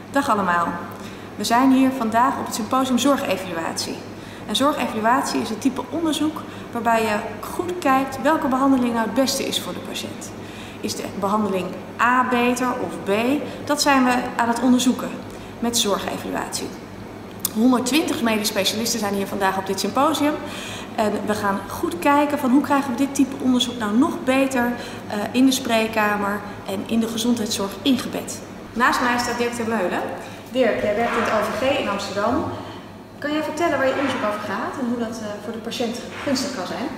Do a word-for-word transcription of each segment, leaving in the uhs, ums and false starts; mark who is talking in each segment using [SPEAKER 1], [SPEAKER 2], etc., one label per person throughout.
[SPEAKER 1] Dag allemaal. We zijn hier vandaag op het symposium Zorgevaluatie. En zorgevaluatie is het type onderzoek waarbij je goed kijkt welke behandeling nou het beste is voor de patiënt. Is de behandeling A beter of B? Dat zijn we aan het onderzoeken met zorgevaluatie. honderdtwintig medisch specialisten zijn hier vandaag op dit symposium. En we gaan goed kijken van hoe krijgen we dit type onderzoek nou nog beter uh, in de spreekkamer en in de gezondheidszorg ingebed. Naast mij staat Dirk Termeulen. Dirk, jij werkt in het O V G in Amsterdam. Kan jij vertellen waar je onderzoek over gaat en hoe dat uh, voor de patiënt gunstig kan zijn?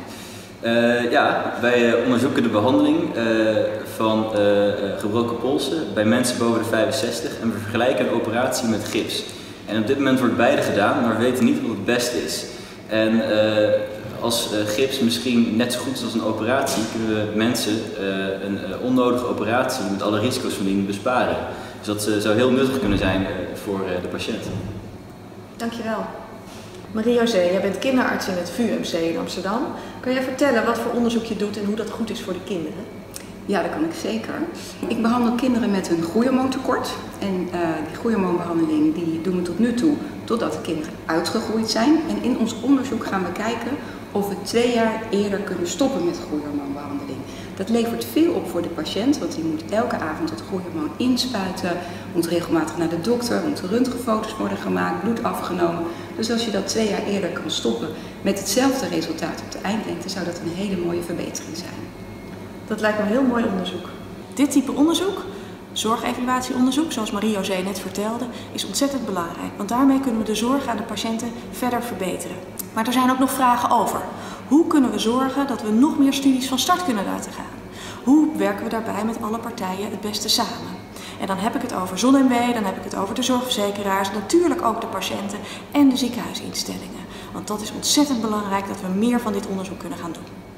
[SPEAKER 2] Uh, ja, wij uh, onderzoeken de behandeling uh, van uh, gebroken polsen bij mensen boven de vijfenzestig en we vergelijken een operatie met gips. En op dit moment wordt beide gedaan, maar we weten niet wat het beste is. En uh, als uh, gips misschien net zo goed is als een operatie, kunnen we mensen uh, een uh, onnodige operatie met alle risico's van dien besparen. Dus dat uh, zou heel nuttig kunnen zijn uh, voor uh, de patiënt.
[SPEAKER 1] Dankjewel. Marie-José, jij bent kinderarts in het V U M C in Amsterdam. Kan jij vertellen wat voor onderzoek je doet en hoe dat goed is voor de kinderen?
[SPEAKER 3] Ja, dat kan ik zeker. Ik behandel kinderen met een groeihormoontekort. En uh, die groeihormoonbehandeling die doen we tot nu toe totdat de kinderen uitgegroeid zijn. En in ons onderzoek gaan we kijken of we twee jaar eerder kunnen stoppen met groeihormoonbehandeling. Dat levert veel op voor de patiënt, want die moet elke avond het groeihormoon inspuiten, moet regelmatig naar de dokter, moeten röntgenfoto's worden gemaakt, bloed afgenomen. Dus als je dat twee jaar eerder kan stoppen met hetzelfde resultaat op de eindlengte, zou dat een hele mooie verbetering zijn.
[SPEAKER 1] Dat lijkt me een heel mooi onderzoek. Dit type onderzoek, zorgevaluatieonderzoek, zoals Marie-José net vertelde, is ontzettend belangrijk. Want daarmee kunnen we de zorg aan de patiënten verder verbeteren. Maar er zijn ook nog vragen over. Hoe kunnen we zorgen dat we nog meer studies van start kunnen laten gaan? Hoe werken we daarbij met alle partijen het beste samen? En dan heb ik het over ZonMW, dan heb ik het over de zorgverzekeraars, natuurlijk ook de patiënten en de ziekenhuisinstellingen. Want dat is ontzettend belangrijk dat we meer van dit onderzoek kunnen gaan doen.